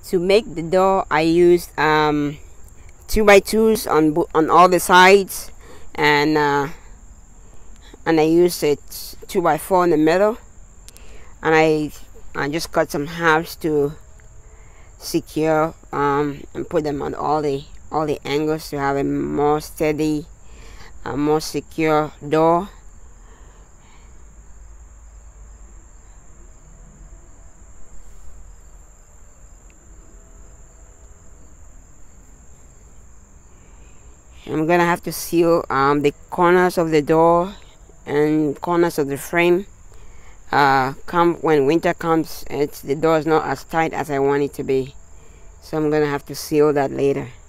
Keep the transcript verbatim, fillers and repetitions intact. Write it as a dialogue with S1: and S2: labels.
S1: To make the door, I used um, two by twos on on all the sides, and uh, and I used it two by four in the middle, and I I just cut some halves to secure um, and put them on all the all the angles to have a more steady, a more secure door. I'm gonna have to seal um, the corners of the door and corners of the frame. Uh, come when winter comes, it's the door is not as tight as I want it to be, so I'm gonna have to seal that later.